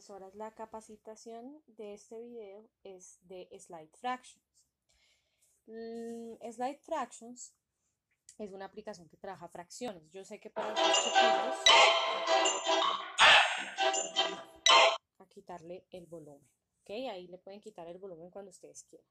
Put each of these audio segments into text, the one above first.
profesoras. La capacitación de este video es de Slide Fractions. Slide Fractions es una aplicación que trabaja fracciones. Yo sé que para los chiquitos, a quitarle el volumen, ¿ok? Ahí le pueden quitar el volumen cuando ustedes quieran.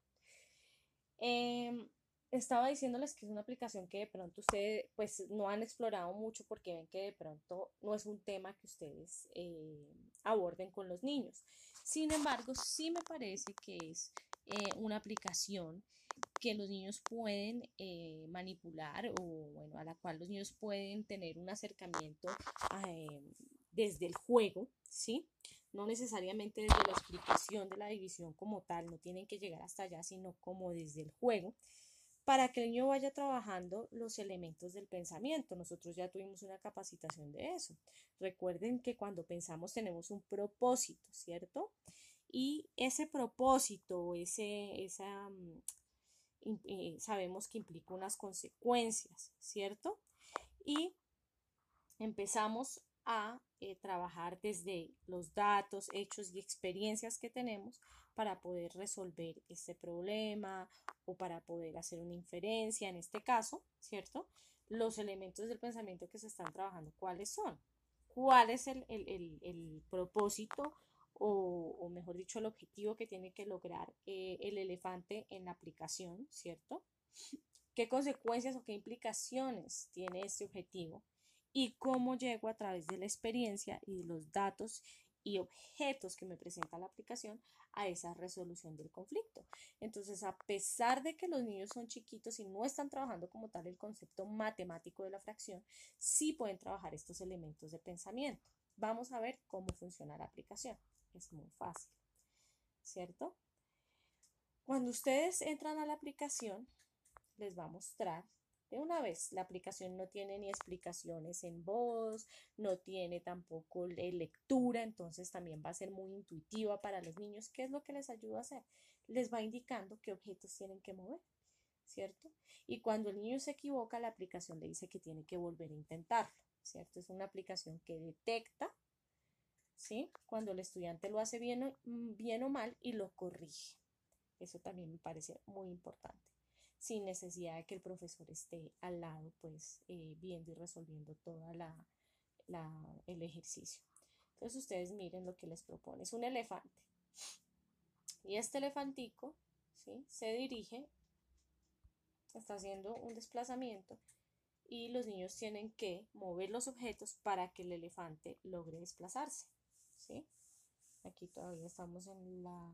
Estaba diciéndoles que es una aplicación que de pronto ustedes pues no han explorado mucho porque ven que de pronto no es un tema que ustedes aborden con los niños. Sin embargo, sí me parece que es una aplicación que los niños pueden manipular o bueno, a la cual los niños pueden tener un acercamiento desde el juego, ¿sí? No necesariamente desde la explicación de la división como tal, no tienen que llegar hasta allá, sino como desde el juego, para que el niño vaya trabajando los elementos del pensamiento. Nosotros ya tuvimos una capacitación de eso. Recuerden que cuando pensamos tenemos un propósito, ¿cierto? Y ese propósito, sabemos que implica unas consecuencias, ¿cierto? Y empezamos a trabajar desde los datos, hechos y experiencias que tenemos para poder resolver este problema o para poder hacer una inferencia, en este caso, ¿cierto? Los elementos del pensamiento que se están trabajando, ¿cuáles son? ¿Cuál es el propósito o mejor dicho, el objetivo que tiene que lograr el elefante en la aplicación, ¿cierto? ¿Qué consecuencias o qué implicaciones tiene este objetivo? Y cómo llego a través de la experiencia y de los datos y objetos que me presenta la aplicación a esa resolución del conflicto. Entonces, a pesar de que los niños son chiquitos y no están trabajando como tal el concepto matemático de la fracción, sí pueden trabajar estos elementos de pensamiento. Vamos a ver cómo funciona la aplicación. Es muy fácil, ¿cierto? Cuando ustedes entran a la aplicación, les va a mostrar de una vez. La aplicación no tiene ni explicaciones en voz, no tiene tampoco lectura, entonces también va a ser muy intuitiva para los niños. ¿Qué es lo que les ayuda a hacer? Les va indicando qué objetos tienen que mover, ¿cierto? Y cuando el niño se equivoca, la aplicación le dice que tiene que volver a intentarlo, ¿cierto? Es una aplicación que detecta, ¿sí? Cuando el estudiante lo hace bien o mal y lo corrige. Eso también me parece muy importante, sin necesidad de que el profesor esté al lado, pues viendo y resolviendo todo el ejercicio. Entonces ustedes miren lo que les propone. Es un elefante. Y este elefantico, ¿sí? Se dirige, está haciendo un desplazamiento y los niños tienen que mover los objetos para que el elefante logre desplazarse, ¿sí? Aquí todavía estamos en la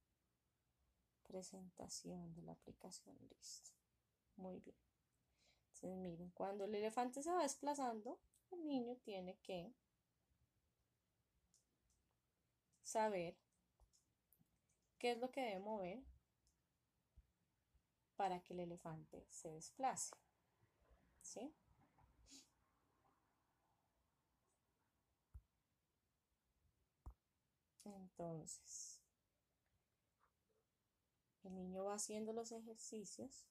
presentación de la aplicación. Listo. Muy bien. Entonces, miren, cuando el elefante se va desplazando, el niño tiene que saber qué es lo que debe mover para que el elefante se desplace, ¿sí? Entonces, el niño va haciendo los ejercicios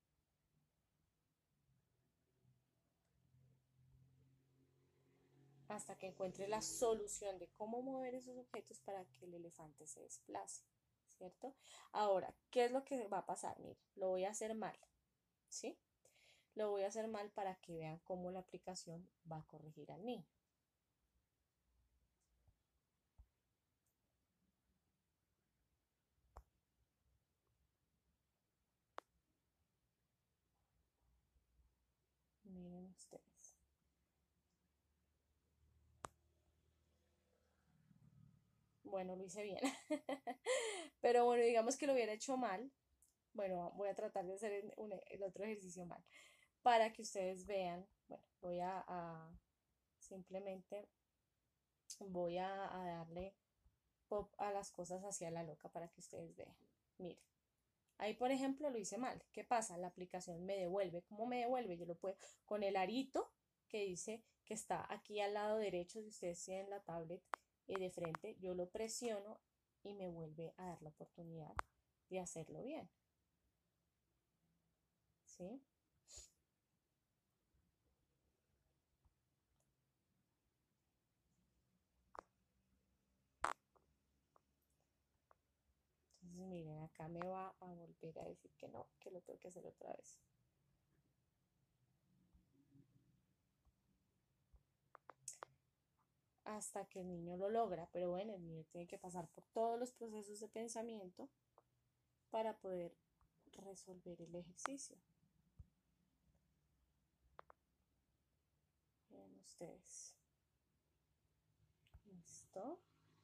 hasta que encuentre la solución de cómo mover esos objetos para que el elefante se desplace, ¿cierto? Ahora, ¿qué es lo que va a pasar? Miren, lo voy a hacer mal, ¿sí? Lo voy a hacer mal para que vean cómo la aplicación va a corregir al niño. Miren ustedes. Bueno, lo hice bien. Pero bueno, digamos que lo hubiera hecho mal. Bueno, voy a tratar de hacer el otro ejercicio mal. Para que ustedes vean, bueno, simplemente voy a darle pop a las cosas hacia la loca para que ustedes vean. Miren, ahí por ejemplo lo hice mal. ¿Qué pasa? La aplicación me devuelve. ¿Cómo me devuelve? Yo lo puedo con el arito que dice que está aquí al lado derecho, si ustedes tienen la tablet de frente, yo lo presiono y me vuelve a dar la oportunidad de hacerlo bien. ¿Sí? acá me va a volver a decir que no, que lo tengo que hacer otra vez. Hasta que el niño lo logra, pero bueno, el niño tiene que pasar por todos los procesos de pensamiento para poder resolver el ejercicio. Miren ustedes. Listo.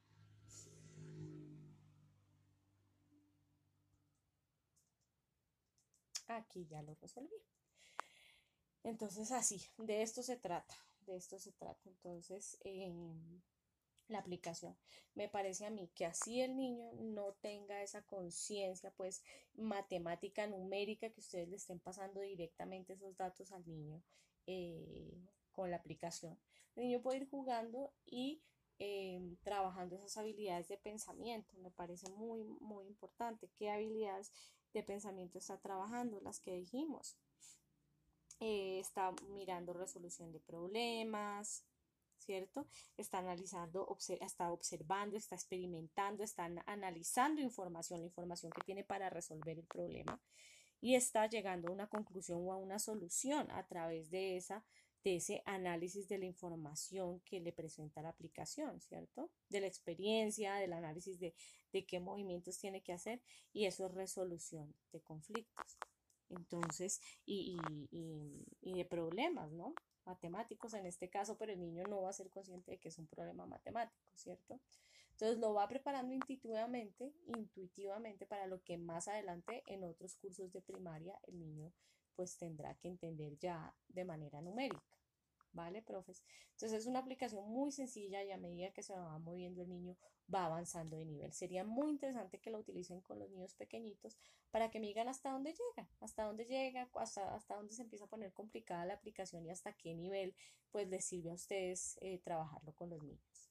Aquí ya lo resolví. Entonces así, de esto se trata, de esto se trata. Entonces, la aplicación. Me parece a mí que así el niño no tenga esa conciencia, pues, matemática, numérica, que ustedes le estén pasando directamente esos datos al niño con la aplicación. El niño puede ir jugando y trabajando esas habilidades de pensamiento. Me parece muy, muy importante. ¿Qué habilidades de pensamiento está trabajando? Las que dijimos. Está mirando resolución de problemas, ¿cierto? Está analizando, está observando, está experimentando, está analizando información, la información que tiene para resolver el problema y está llegando a una conclusión o a una solución a través de ese análisis de la información que le presenta la aplicación, ¿cierto? De la experiencia, del análisis de qué movimientos tiene que hacer y eso es resolución de conflictos. Entonces, y de problemas, ¿no? Matemáticos en este caso, pero el niño no va a ser consciente de que es un problema matemático, ¿cierto? Entonces lo va preparando intuitivamente para lo que más adelante en otros cursos de primaria el niño pues tendrá que entender ya de manera numérica. ¿Vale, profes? Entonces es una aplicación muy sencilla y a medida que se va moviendo el niño va avanzando de nivel. Sería muy interesante que lo utilicen con los niños pequeñitos para que me digan hasta dónde llega, hasta dónde se empieza a poner complicada la aplicación y hasta qué nivel pues les sirve a ustedes trabajarlo con los niños.